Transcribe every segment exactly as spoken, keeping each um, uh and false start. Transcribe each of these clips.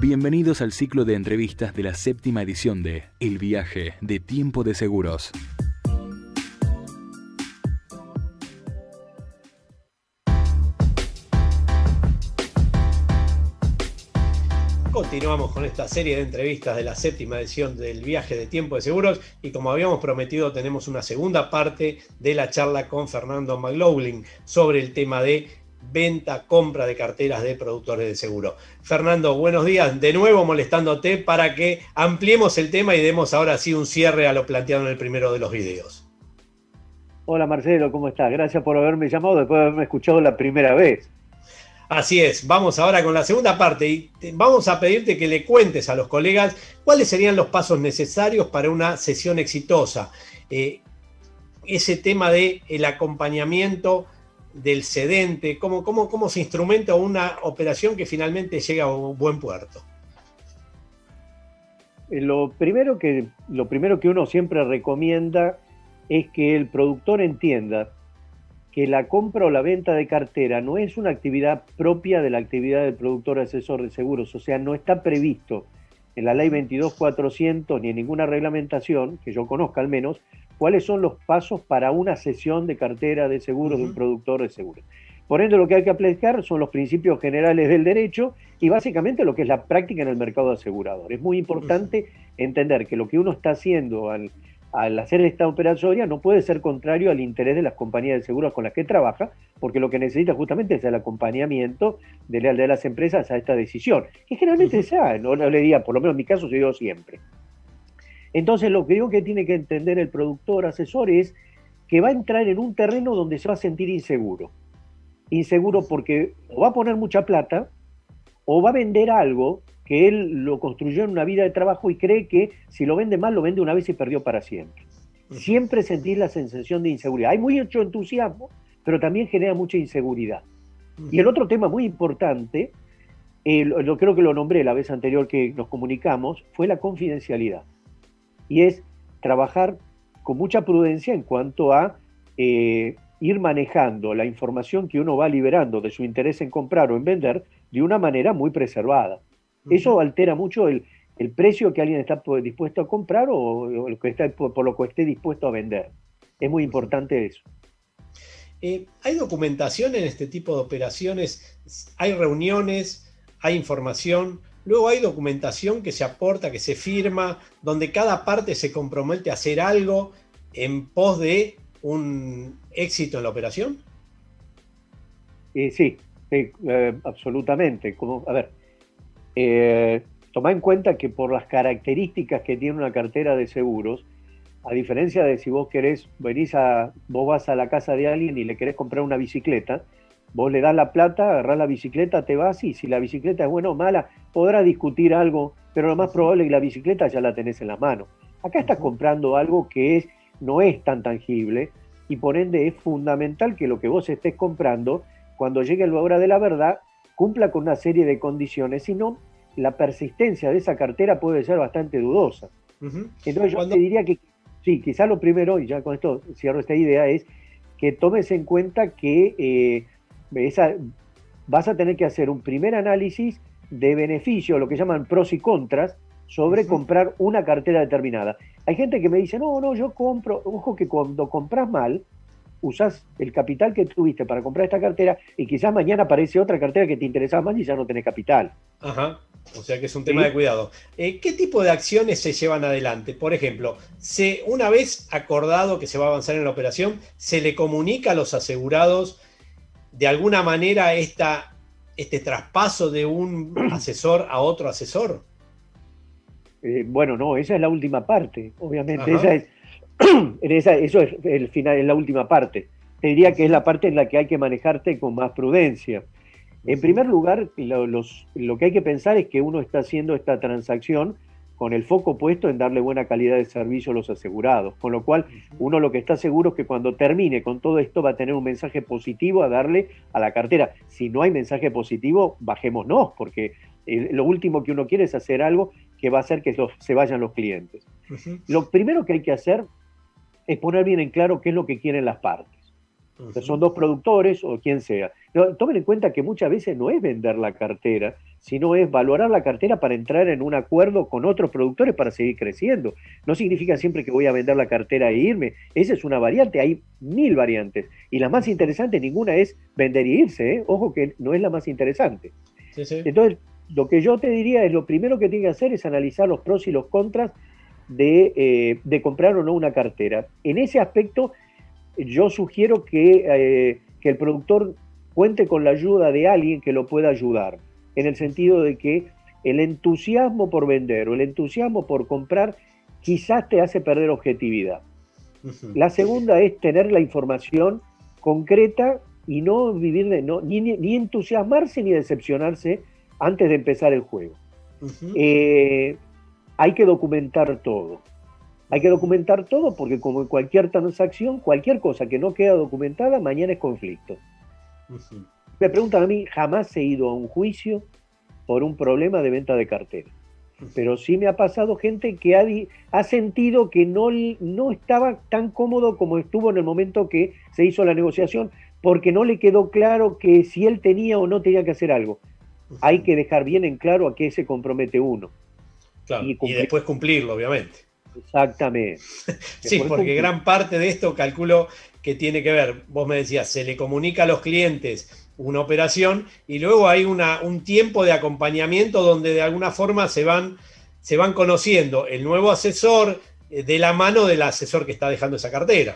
Bienvenidos al ciclo de entrevistas de la séptima edición de El Viaje de Tiempo de Seguros. Continuamos con esta serie de entrevistas de la séptima edición del Viaje de Tiempo de Seguros y como habíamos prometido tenemos una segunda parte de la charla con Fernando McLaughlin sobre el tema de venta, compra de carteras de productores de seguro. Fernando, buenos días, de nuevo molestándote para que ampliemos el tema y demos ahora sí un cierre a lo planteado en el primero de los videos. Hola Marcelo, ¿cómo estás? Gracias por haberme llamado después de haberme escuchado la primera vez. Así es, vamos ahora con la segunda parte y vamos a pedirte que le cuentes a los colegas cuáles serían los pasos necesarios para una sesión exitosa. Eh, ese tema de el acompañamiento del cedente, cómo, cómo, cómo se instrumenta una operación que finalmente llega a un buen puerto. Lo primero que, lo primero que uno siempre recomienda es que el productor entienda que la compra o la venta de cartera no es una actividad propia de la actividad del productor asesor de seguros, o sea, no está previsto en la ley veintidós mil cuatrocientos ni en ninguna reglamentación, que yo conozca al menos, cuáles son los pasos para una cesión de cartera de seguros uh-huh. de un productor de seguros. Por ende, lo que hay que aplicar son los principios generales del derecho y básicamente lo que es la práctica en el mercado asegurador. Es muy importante uh-huh. entender que lo que uno está haciendo al al hacer esta operatoria no puede ser contrario al interés de las compañías de seguros con las que trabaja, porque lo que necesita justamente es el acompañamiento de, de las empresas a esta decisión, que generalmente uh-huh. se da, no, no le diría, por lo menos en mi caso se dio siempre. Entonces lo que digo que tiene que entender el productor asesor es que va a entrar en un terreno donde se va a sentir inseguro. Inseguro porque o va a poner mucha plata o va a vender algo que él lo construyó en una vida de trabajo y cree que si lo vende mal, lo vende una vez y perdió para siempre. Uh-huh. Siempre sentir la sensación de inseguridad. Hay mucho entusiasmo, pero también genera mucha inseguridad. Uh-huh. Y el otro tema muy importante, eh, lo, lo creo que lo nombré la vez anterior que nos comunicamos, fue la confidencialidad. Y es trabajar con mucha prudencia en cuanto a eh, ir manejando la información que uno va liberando de su interés en comprar o en vender de una manera muy preservada. Eso altera mucho el, el precio que alguien está dispuesto a comprar o, o lo que está, por, por lo que esté dispuesto a vender. Es muy importante eso. Eh, ¿Hay documentación en este tipo de operaciones? ¿Hay reuniones? ¿Hay información? Luego hay documentación que se aporta, que se firma, donde cada parte se compromete a hacer algo en pos de un éxito en la operación. Eh, sí, sí eh, absolutamente. Como, a ver, Eh, toma en cuenta que por las características que tiene una cartera de seguros, a diferencia de si vos querés, venís a, vos vas a la casa de alguien y le querés comprar una bicicleta, vos le das la plata, agarrás la bicicleta, te vas y si la bicicleta es buena o mala, podrás discutir algo, pero lo más probable es que la bicicleta ya la tenés en la mano. Acá estás comprando algo que es, no es tan tangible y por ende es fundamental que lo que vos estés comprando, cuando llegue la hora de la verdad, cumpla con una serie de condiciones, si no, la persistencia de esa cartera puede ser bastante dudosa. Uh-huh. Entonces yo Cuando... te diría que, sí, quizá lo primero, y ya con esto cierro esta idea, es que tomes en cuenta que eh, esa, vas a tener que hacer un primer análisis de beneficio, lo que llaman pros y contras, sobre uh-huh. comprar una cartera determinada. Hay gente que me dice, no, no, yo compro, ojo que cuando compras mal, usás el capital que tuviste para comprar esta cartera y quizás mañana aparece otra cartera que te interesaba más y ya no tenés capital. Ajá, o sea que es un tema ¿Sí? de cuidado. Eh, ¿Qué tipo de acciones se llevan adelante? Por ejemplo, se, una vez acordado que se va a avanzar en la operación, ¿se le comunica a los asegurados de alguna manera esta, este traspaso de un asesor a otro asesor? Eh, bueno, no, esa es la última parte, obviamente. Ajá. Esa es En esa, eso es el final, es la última parte. Te diría que es la parte en la que hay que manejarte con más prudencia. En primer lugar, lo, los, lo que hay que pensar es que uno está haciendo esta transacción con el foco puesto en darle buena calidad de servicio a los asegurados, con lo cual uno lo que está seguro es que cuando termine con todo esto va a tener un mensaje positivo a darle a la cartera. Si no hay mensaje positivo, bajémonos, porque el, lo último que uno quiere es hacer algo que va a hacer que los, se vayan los clientes. Uh-huh. Lo primero que hay que hacer es poner bien en claro qué es lo que quieren las partes. Uh-huh. O sea, son dos productores o quien sea. Pero tomen en cuenta que muchas veces no es vender la cartera, sino es valorar la cartera para entrar en un acuerdo con otros productores para seguir creciendo. No significa siempre que voy a vender la cartera e irme. Esa es una variante, hay mil variantes. Y la más interesante, ninguna es vender y irse, ¿eh? Ojo que no es la más interesante. Sí, sí. Entonces, lo que yo te diría es, lo primero que tiene que hacer es analizar los pros y los contras de, eh, de comprar o no una cartera. En ese aspecto, yo sugiero que, eh, que el productor cuente con la ayuda de alguien que lo pueda ayudar, en el sentido de que el entusiasmo por vender o el entusiasmo por comprar quizás te hace perder objetividad. Uh-huh. La segunda es tener la información concreta y no vivir de, no, ni, ni entusiasmarse ni decepcionarse antes de empezar el juego. Uh-huh. Eh, hay que documentar todo. Hay que documentar todo porque, como en cualquier transacción, cualquier cosa que no queda documentada, mañana es conflicto. Uh-huh. Me preguntan a mí, jamás he ido a un juicio por un problema de venta de cartera. Uh-huh. Pero sí me ha pasado gente que ha, ha sentido que no, no estaba tan cómodo como estuvo en el momento que se hizo la negociación, porque no le quedó claro que si él tenía o no tenía que hacer algo. Uh-huh. Hay que dejar bien en claro a qué se compromete uno. Claro, y, y después cumplirlo, obviamente. Exactamente. Sí, porque cumplir. Gran parte de esto calculo que tiene que ver, vos me decías, se le comunica a los clientes una operación y luego hay una, un tiempo de acompañamiento donde de alguna forma se van, se van conociendo el nuevo asesor de la mano del asesor que está dejando esa cartera.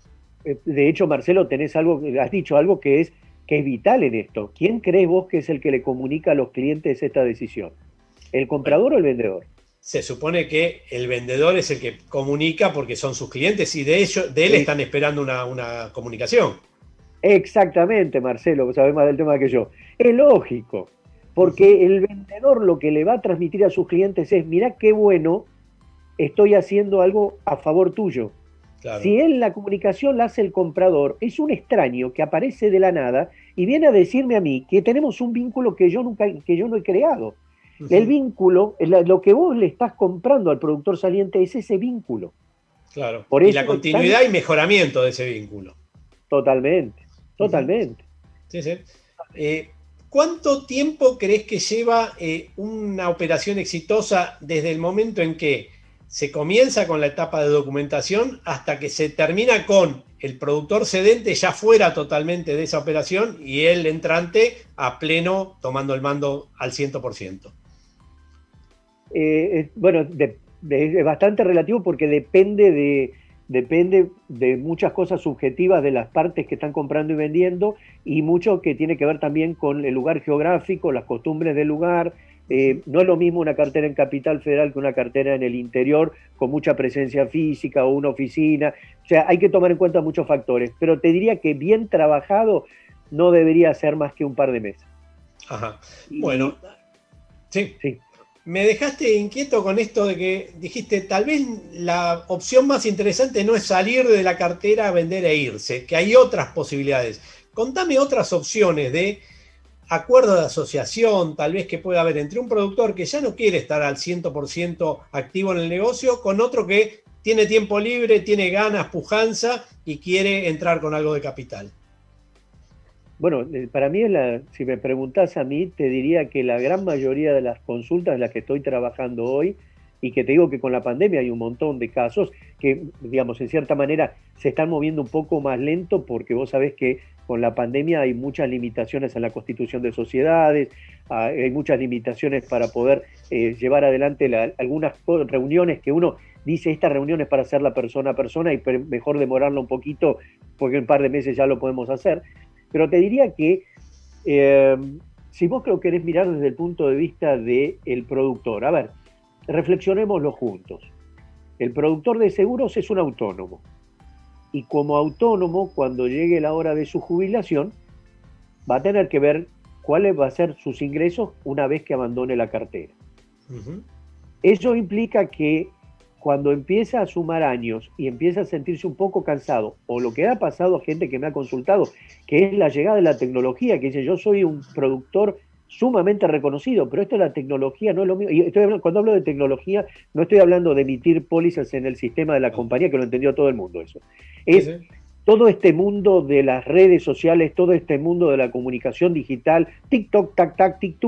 De hecho, Marcelo, tenés algo, has dicho algo que es, que es vital en esto. ¿Quién crees vos que es el que le comunica a los clientes esta decisión? ¿El comprador bueno, o el vendedor? Se supone que el vendedor es el que comunica porque son sus clientes y de, ellos, de él sí. están esperando una, una comunicación. Exactamente, Marcelo, sabés más del tema que yo. Es lógico, porque el vendedor lo que le va a transmitir a sus clientes es, mirá qué bueno, estoy haciendo algo a favor tuyo. Claro. Si él la comunicación la hace el comprador, es un extraño que aparece de la nada y viene a decirme a mí que tenemos un vínculo que yo, nunca, que yo no he creado. Uh-huh. El vínculo, lo que vos le estás comprando al productor saliente es ese vínculo. Claro, Por y eso la continuidad tan... y mejoramiento de ese vínculo. Totalmente, totalmente. Uh-huh. Sí, sí. Eh, ¿Cuánto tiempo crees que lleva eh, una operación exitosa desde el momento en que se comienza con la etapa de documentación hasta que se termina con el productor cedente ya fuera totalmente de esa operación y el entrante a pleno tomando el mando al cien por ciento? Eh, bueno, de, de, es bastante relativo porque depende de, depende de muchas cosas subjetivas de las partes que están comprando y vendiendo y mucho que tiene que ver también con el lugar geográfico, las costumbres del lugar. Eh, no es lo mismo una cartera en Capital Federal que una cartera en el interior con mucha presencia física o una oficina. O sea, hay que tomar en cuenta muchos factores, pero te diría que bien trabajado no debería ser más que un par de meses. Ajá. Bueno, sí. sí. Me dejaste inquieto con esto de que dijiste, tal vez la opción más interesante no es salir de la cartera, vender e irse, que hay otras posibilidades. Contame otras opciones de acuerdo de asociación, tal vez que pueda haber entre un productor que ya no quiere estar al cien por ciento activo en el negocio, con otro que tiene tiempo libre, tiene ganas, pujanza y quiere entrar con algo de capital. Bueno, para mí, la, si me preguntás a mí, te diría que la gran mayoría de las consultas en las que estoy trabajando hoy, y que te digo que con la pandemia hay un montón de casos que, digamos, en cierta manera se están moviendo un poco más lento porque vos sabés que con la pandemia hay muchas limitaciones en la constitución de sociedades, hay muchas limitaciones para poder eh, llevar adelante la, algunas reuniones que uno dice, esta reunión es para hacerla persona a persona y mejor demorarla un poquito porque en un par de meses ya lo podemos hacer. Pero te diría que eh, si vos lo querés mirar desde el punto de vista del productor, a ver, reflexionémoslo juntos. El productor de seguros es un autónomo. Y como autónomo, cuando llegue la hora de su jubilación, va a tener que ver cuáles van a ser sus ingresos una vez que abandone la cartera. Uh-huh. Eso implica que cuando empieza a sumar años y empieza a sentirse un poco cansado, o lo que ha pasado a gente que me ha consultado, que es la llegada de la tecnología, que dice, yo soy un productor sumamente reconocido, pero esto de la tecnología no es lo mismo. Y estoy hablando, cuando hablo de tecnología, no estoy hablando de emitir pólizas en el sistema de la compañía, que lo entendió todo el mundo eso. Es sí, sí. Todo este mundo de las redes sociales, todo este mundo de la comunicación digital, TikTok, tac, tac, TikTok,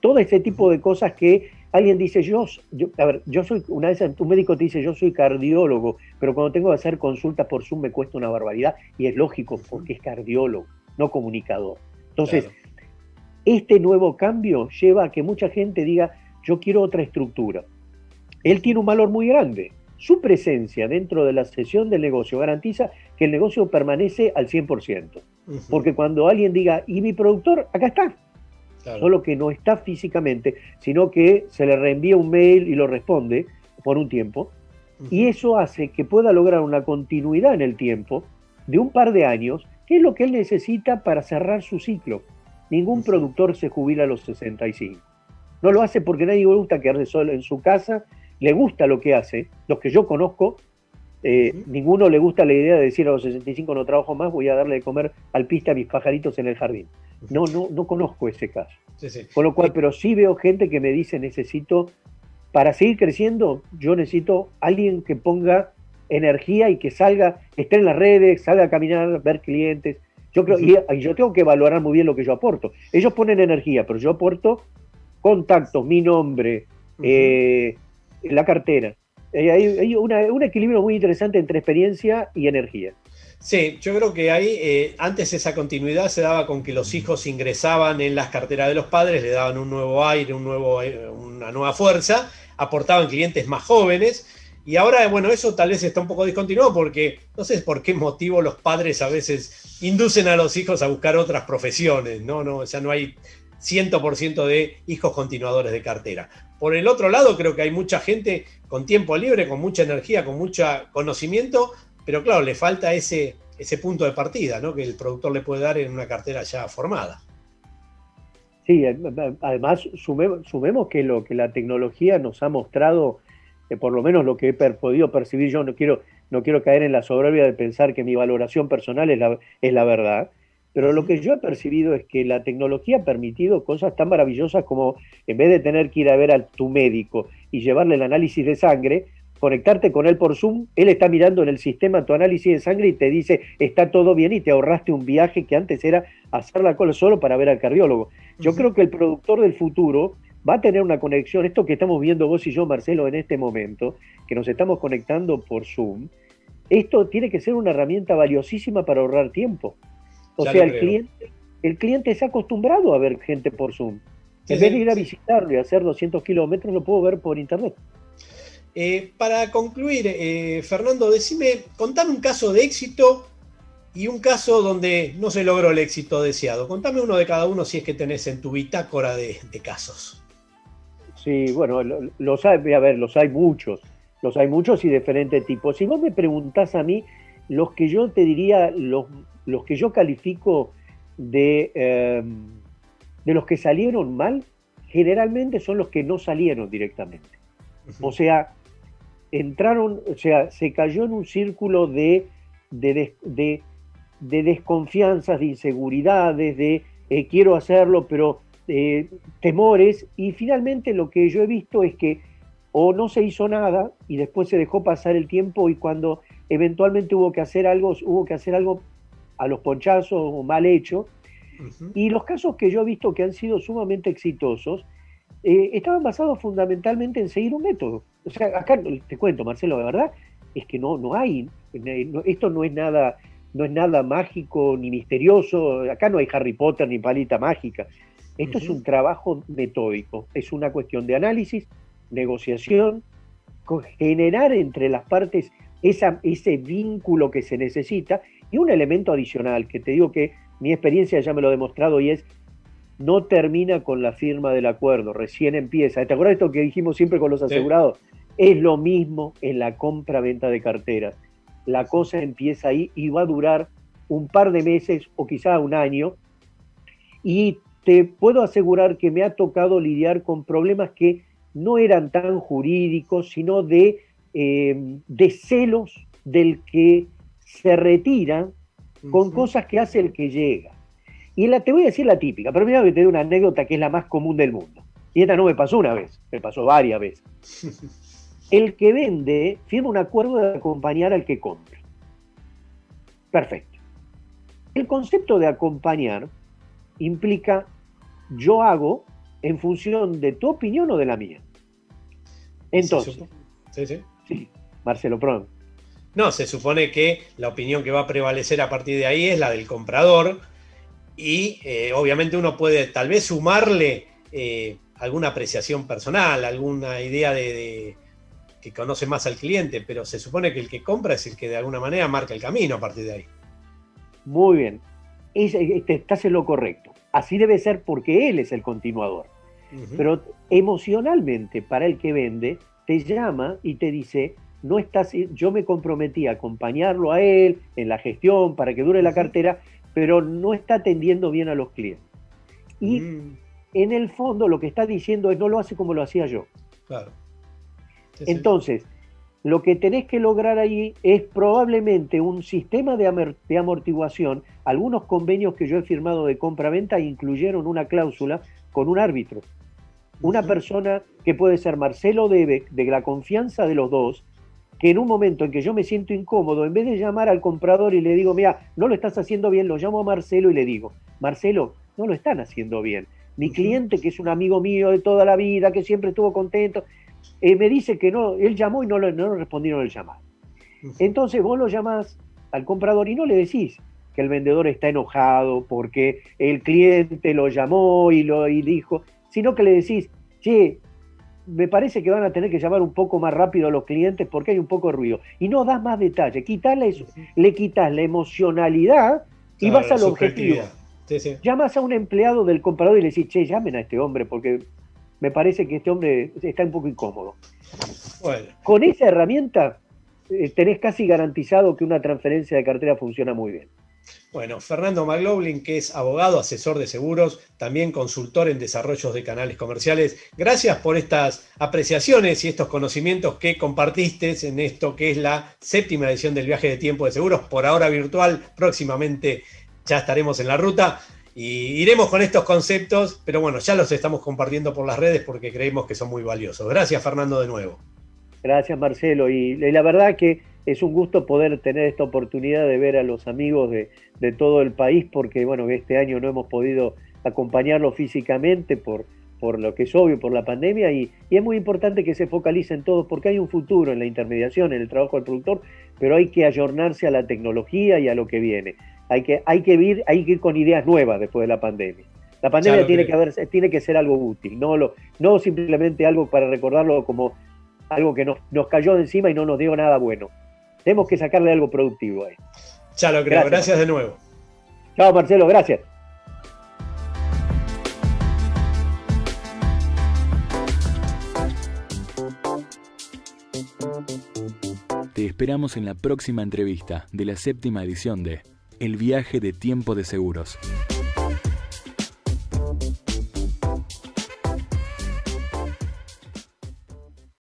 todo ese tipo de cosas que alguien dice, yo, yo, a ver, yo soy, una vez un médico te dice, yo soy cardiólogo, pero cuando tengo que hacer consultas por Zoom me cuesta una barbaridad, y es lógico, porque es cardiólogo, no comunicador. Entonces, claro, este nuevo cambio lleva a que mucha gente diga, yo quiero otra estructura. Él tiene un valor muy grande. Su presencia dentro de la sesión del negocio garantiza que el negocio permanece al cien por ciento. Uh-huh. Porque cuando alguien diga, ¿y mi productor? Acá está. Claro. Solo que no está físicamente, sino que se le reenvía un mail y lo responde por un tiempo. Uh-huh. Y eso hace que pueda lograr una continuidad en el tiempo de un par de años, que es lo que él necesita para cerrar su ciclo. Ningún uh-huh. productor se jubila a los sesenta y cinco. No lo hace porque nadie le gusta quedarse solo en su casa, le gusta lo que hace. Los que yo conozco, eh, uh-huh. ninguno le gusta la idea de decir a los sesenta y cinco no trabajo más, voy a darle de comer alpiste a mis pajaritos en el jardín. No, no, no conozco ese caso. Sí, sí. Con lo cual, pero sí veo gente que me dice, necesito, para seguir creciendo, yo necesito alguien que ponga energía y que salga, esté en las redes, salga a caminar, ver clientes. Yo creo, uh-huh. y, y yo tengo que valorar muy bien lo que yo aporto. Ellos ponen energía, pero yo aporto contactos, mi nombre, uh-huh. eh, la cartera. Eh, hay hay una, un equilibrio muy interesante entre experiencia y energía. Sí, yo creo que ahí eh, antes esa continuidad se daba con que los hijos ingresaban en las carteras de los padres, le daban un nuevo aire, un nuevo, eh, una nueva fuerza, aportaban clientes más jóvenes, y ahora, bueno, eso tal vez está un poco discontinuado porque no sé por qué motivo los padres a veces inducen a los hijos a buscar otras profesiones, ¿no? No, o sea, no hay cien por ciento de hijos continuadores de cartera. Por el otro lado, creo que hay mucha gente con tiempo libre, con mucha energía, con mucho conocimiento, pero claro, le falta ese, ese punto de partida, ¿no? Que el productor le puede dar en una cartera ya formada. Sí, además sumemos, sumemos que lo que la tecnología nos ha mostrado, eh, por lo menos lo que he per, podido percibir, yo no quiero, no quiero caer en la soberbia de pensar que mi valoración personal es la, es la verdad, pero lo que yo he percibido es que la tecnología ha permitido cosas tan maravillosas como, en vez de tener que ir a ver a tu médico y llevarle el análisis de sangre, conectarte con él por Zoom, él está mirando en el sistema tu análisis de sangre y te dice, está todo bien, y te ahorraste un viaje que antes era hacer la cola solo para ver al cardiólogo. Yo uh-huh. creo que el productor del futuro va a tener una conexión, esto que estamos viendo vos y yo, Marcelo, en este momento, que nos estamos conectando por Zoom, esto tiene que ser una herramienta valiosísima para ahorrar tiempo. O ya sea, el cliente, el cliente se ha acostumbrado a ver gente por Zoom. Sí, en vez de ir a sí. visitarlo y hacer doscientos kilómetros, lo puedo ver por internet. Eh, para concluir, eh, Fernando, decime, contame un caso de éxito y un caso donde no se logró el éxito deseado. Contame uno de cada uno si es que tenés en tu bitácora de, de casos. Sí, bueno, los hay, a ver, los hay muchos, los hay muchos y de diferentes tipos. Si vos me preguntás a mí, los que yo te diría, los, los que yo califico de, eh, de los que salieron mal, generalmente son los que no salieron directamente. Uh-huh. O sea, entraron, o sea, se cayó en un círculo de, de, de, de desconfianzas, de inseguridades, de eh, quiero hacerlo, pero eh, temores, y finalmente lo que yo he visto es que o no se hizo nada y después se dejó pasar el tiempo, y cuando eventualmente hubo que hacer algo, hubo que hacer algo a los ponchazos o mal hecho. Uh-huh. Y los casos que yo he visto que han sido sumamente exitosos eh, estaban basados fundamentalmente en seguir un método. O sea, acá te cuento, Marcelo, de verdad es que no, no hay, no, esto no es nada, no es nada mágico ni misterioso. Acá no hay Harry Potter ni palita mágica. Esto uh-huh. es un trabajo metódico, es una cuestión de análisis, negociación, generar entre las partes esa, ese vínculo que se necesita, y un elemento adicional que te digo que mi experiencia ya me lo ha demostrado, y es: no termina con la firma del acuerdo, recién empieza. ¿Te acuerdas de esto que dijimos siempre con los asegurados? Sí. Es lo mismo en la compra-venta de carteras. La cosa empieza ahí y va a durar un par de meses o quizá un año, y te puedo asegurar que me ha tocado lidiar con problemas que no eran tan jurídicos, sino de, eh, de celos del que se retira con uh-huh. cosas que hace el que llega. Y la, te voy a decir la típica, pero mira que te doy una anécdota que es la más común del mundo. Y esta no me pasó una vez, me pasó varias veces. El que vende firma un acuerdo de acompañar al que compra. Perfecto. El concepto de acompañar implica: yo hago en función de tu opinión o de la mía. Entonces, sí, sí. Sí, Marcelo, perdón. No, se supone que la opinión que va a prevalecer a partir de ahí es la del comprador y eh, obviamente uno puede tal vez sumarle eh, alguna apreciación personal, alguna idea de, de que conoce más al cliente, pero se supone que el que compra es el que de alguna manera marca el camino a partir de ahí. Muy bien, es, estás en lo correcto. Así debe ser porque él es el continuador. Uh-huh. Pero emocionalmente, para el que vende, te llama y te dice, no estás, yo me comprometí a acompañarlo a él en la gestión para que dure la cartera, pero no está atendiendo bien a los clientes. Y mm. en el fondo lo que está diciendo es, no lo hace como lo hacía yo. Claro. Sí, Entonces, sí. Lo que tenés que lograr ahí es probablemente un sistema de, amor, de amortiguación. Algunos convenios que yo he firmado de compra-venta incluyeron una cláusula con un árbitro. Una uh-huh. persona que puede ser Marcelo debe, de la confianza de los dos, que en un momento en que yo me siento incómodo, en vez de llamar al comprador y le digo, mira, no lo estás haciendo bien, lo llamo a Marcelo y le digo, Marcelo, no lo están haciendo bien. Mi uh-huh. cliente, que es un amigo mío de toda la vida, que siempre estuvo contento, eh, me dice que no, él llamó y no le no respondieron el llamado. Uh-huh. Entonces vos lo llamás al comprador y no le decís que el vendedor está enojado porque el cliente lo llamó y, lo, y dijo, sino que le decís, che, me parece que van a tener que llamar un poco más rápido a los clientes porque hay un poco de ruido. Y no das más detalle, quitarle eso, uh-huh. le quitas la emocionalidad y claro, vas al objetivo. Sí, sí. Llamas a un empleado del comprador y le decís, che, llamen a este hombre porque me parece que este hombre está un poco incómodo. Bueno. Con esa herramienta eh, tenés casi garantizado que una transferencia de cartera funciona muy bien. Bueno, Fernando McLaughlin, que es abogado, asesor de seguros, también consultor en desarrollos de canales comerciales. Gracias por estas apreciaciones y estos conocimientos que compartiste en esto que es la séptima edición del Viaje de Tiempo de Seguros, por ahora virtual, próximamente ya estaremos en la ruta y iremos con estos conceptos, pero bueno, ya los estamos compartiendo por las redes porque creemos que son muy valiosos. Gracias, Fernando, de nuevo. Gracias, Marcelo, y, y la verdad que es un gusto poder tener esta oportunidad de ver a los amigos de, de todo el país, porque bueno, este año no hemos podido acompañarlos físicamente por, por lo que es obvio, por la pandemia, y, y es muy importante que se focalicen todos, porque hay un futuro en la intermediación, en el trabajo del productor, pero hay que ayornarse a la tecnología y a lo que viene. Hay que, hay que, ir, hay que ir con ideas nuevas después de la pandemia. La pandemia tiene que, haber, tiene que ser algo útil, no, lo, no simplemente algo para recordarlo como algo que nos, nos cayó de encima y no nos dio nada bueno. Tenemos que sacarle algo productivo ahí. Ya lo creo, gracias, gracias de nuevo. Chao, Marcelo, gracias. Te esperamos en la próxima entrevista de la séptima edición de El Viaje de Tiempo de Seguros.